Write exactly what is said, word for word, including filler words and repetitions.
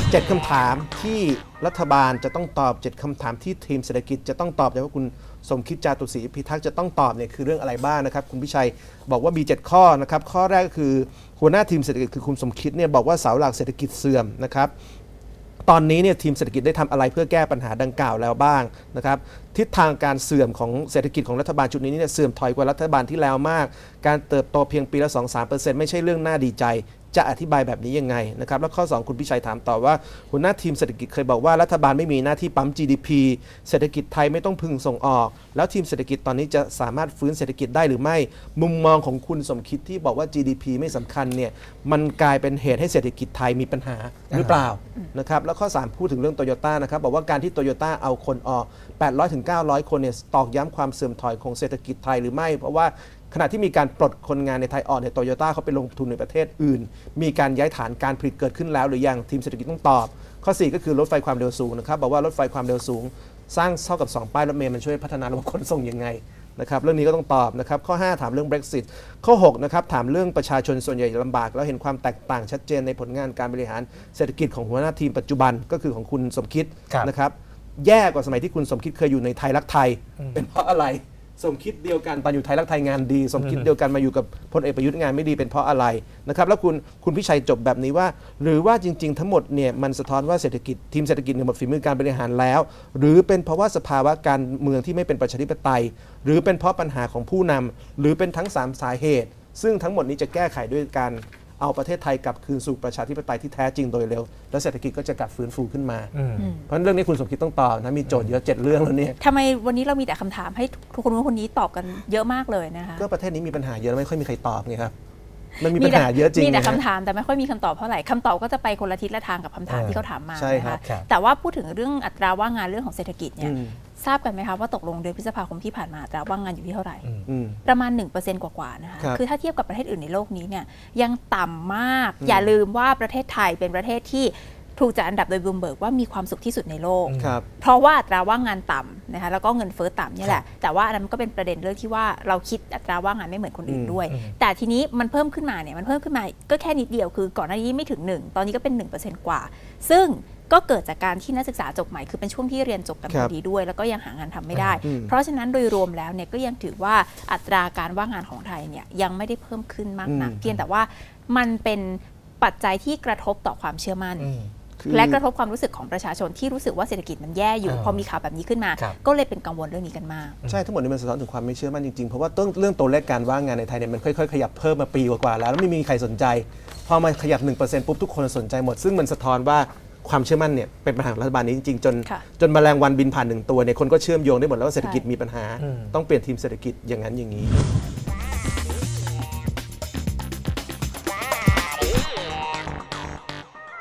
เจ็ดคำถามที่รัฐบาลจะต้องตอบเจ็ดคำถามที่ทีมเศรษฐกิจจะต้องตอบแต่ว่าคุณสมคิดจาตุศรีพิทักษ์จะต้องตอบเนี่ยคือเรื่องอะไรบ้างนะครับคุณพิชัยบอกว่ามีเจ็ดข้อนะครับข้อแรกก็คือหัวหน้าทีมเศรษฐกิจคือคุณสมคิดเนี่ยบอกว่าเสาหลักเศรษฐกิจเสื่อมนะครับตอนนี้เนี่ยทีมเศรษฐกิจได้ทำอะไรเพื่อแก้ปัญหาดังกล่าวแล้วบ้างนะครับทิศทางการเสื่อมของเศรษฐกิจของรัฐบาลชุดนี้เนี่ยเสื่อมถอยกว่ารัฐบาลที่แล้วมากการเติบโตเพียงปีละ สองถึงสามเปอร์เซ็นต์ ไม่ใช่เรื่องน่าดีใจจะอธิบายแบบนี้ยังไงนะครับแล้วข้อสองคุณพิชัยถามต่อว่าหัวหน้าทีมเศรษฐกิจเคยบอกว่ารัฐบาลไม่มีหน้าที่ปั๊ม จี ดี พี เศรษฐกิจไทยไม่ต้องพึ่งส่งออกแล้วทีมเศรษฐกิจตอนนี้จะสามารถฟื้นเศรษฐกิจได้หรือไม่มุมมองของคุณสมคิดที่บอกว่า จี ดี พี ไม่สำคัญเนี่ยมันกลายเป็นเหตุให้เศรษฐกิจไทยมีปัญหาหรือเปล่านะครับแล้วข้อสามพูดถึงเรื่องโตโยต้านะครับบอกว่าการที่โตโยต้าเอาคนออก แปดร้อยถึงเก้าร้อย คนเนี่ยตอกย้ำความเสื่อมถอยของเศรษฐกิจไทยหรือไม่เพราะว่าขณะที่มีการปลดคนงานในไทยออกเนี่ยโตโยต้าเขาไปลงทุนในประเทศอื่นมีการย้ายฐานการผลิตเกิดขึ้นแล้วหรือยังทีมเศรษฐกิจต้องตอบข้อสี่ก็คือรถไฟความเร็วสูงนะครับบอกว่ารถไฟความเร็วสูงสร้างเท่ากับสองป้ายรถเมล์มันช่วยพัฒนาระบบขนส่งยังไงนะครับเรื่องนี้ก็ต้องตอบนะครับข้อห้าถามเรื่อง Brexit ข้อหกนะครับถามเรื่องประชาชนส่วนใหญ่ลำบากแล้วเห็นความแตกต่างชัดเจนในผลงานการบริหารเศรษฐกิจของหัวหน้าทีมปัจจุบันก็คือของคุณสมคิดนะครับแย่กว่าสมัยที่คุณสมคิดเคยอยู่ในไทยรักไทยเป็นเพราะอะไรสมคิดเดียวกันตอนอยู่ไทยรักไทยงานดีสมคิดเดียวกันมาอยู่กับพลเอกประยุทธ์งานไม่ดีเป็นเพราะอะไรนะครับแล้วคุณคุณพิชัยจบแบบนี้ว่าหรือว่าจริงๆทั้งหมดเนี่ยมันสะท้อนว่าเศรษฐกิจทีมเศรษฐกิจหมดฝีมือการบริหารแล้วหรือเป็นเพราะว่าสภาวะการเมืองที่ไม่เป็นประชาธิปไตยหรือเป็นเพราะปัญหาของผู้นำหรือเป็นทั้งสามสาเหตุซึ่งทั้งหมดนี้จะแก้ไขด้วยการเอาประเทศไทยกลับคืนสู่ประชาธิปไตยที่แท้จริงโดยเร็วแล้วเศรษฐกิจก็จะกลับฟื้นฟูขึ้นมาเพราะเรื่องนี้คุณสมคิดต้องตอบนะมีโจทย์เยอะเจ็ดเรื่องแล้วเนี่ยทำไมวันนี้เรามีแต่คำถามให้ทุกคนคนนี้ตอบกันเยอะมากเลยนะคะก็ประเทศนี้มีปัญหาเยอะไม่ค่อยมีใครตอบไงครับมันมีปัญหาเยอะจริงมีแต่คำถามแต่ไม่ค่อยมีคำตอบเท่าไหร่คำตอบก็จะไปคนละทิศละทางกับคำถามที่เขาถามมาใช่ครับแต่ว่าพูดถึงเรื่องอัตราว่างงานเรื่องของเศรษฐกิจเนี่ยทราบกันไหมคะว่าตกลงเดือนพฤษภาคมที่ผ่านมาอัตราว่างงานอยู่ที่เท่าไหร่ประมาณ หนึ่งเปอร์เซ็นต์ กว่าๆนะคะคือถ้าเทียบกับประเทศอื่นในโลกนี้เนี่ยยังต่ำมากอย่าลืมว่าประเทศไทยเป็นประเทศที่ถูกจัดอันดับโดยบลูมเบิร์กว่ามีความสุขที่สุดในโลกเพราะว่าอัตราว่างงานต่ำนะคะแล้วก็เงินเฟ้อต่ำนี่แหละแต่ว่าอันนั้นก็เป็นประเด็นเรื่องที่ว่าเราคิดอัตราว่างงานไม่เหมือนคนอื่นด้วยแต่ทีนี้มันเพิ่มขึ้นมาเนี่ยมันเพิ่มขึ้นมาก็แค่นิดเดียวคือก่อนหน้านี้ไม่ถึงหนึ่งตอนนี้ก็เป็น หนึ่งเปอร์เซ็นต์ กว่าซึ่งก็เกิดจากการที่นักศึกษาจบใหม่คือเป็นช่วงที่เรียนจบกันพอดีด้วยแล้วก็ยังหางานทำไม่ได้เพราะฉะนั้นโดยรวมแล้วเนี่ยก็ยังถือว่าอัตราการว่างงานของไทยเนี่ยยังไม่ได้เพิ่มขึ้นมากนักเพียงแต่ว่ามันเป็นปัจจัยที่กระทบต่อความเชื่อมั่นและกระทบความรู้สึกของประชาชนที่รู้สึกว่าเศรษฐกิจมันแย่อยู่พอมีข่าวแบบนี้ขึ้นมาก็เลยเป็นกังวลเรื่องนี้กันมากใช่ทั้งหมดนี้มันสะท้อนถึงความไม่เชื่อมั่นจริงๆเพราะว่าเรื่องตัวเลขการว่างงานในไทยเนี่ยมันค่อยๆขยับเพิ่มมาปีกว่าๆแล้วแล้วไม่มีใครสนใจพอมาขยับ หนึ่งเปอร์เซ็นต์ ปุ๊บทุกคนสนใจหมดซึ่งมันสะท้อนว่าความเชื่อมั่นเนี่ยเป็นปัญหาของรัฐบาลนี้จริงๆจนจนแมลงวันบินผ่านหนึ่งตัวเนี่ยคนก็เชื่อมโยงได้หมดแล้วว่าเศรษฐกิจมีปัญหาต้องเปลี่ยนทีมเศรษฐกิจอย่างนั้นอย่างนี้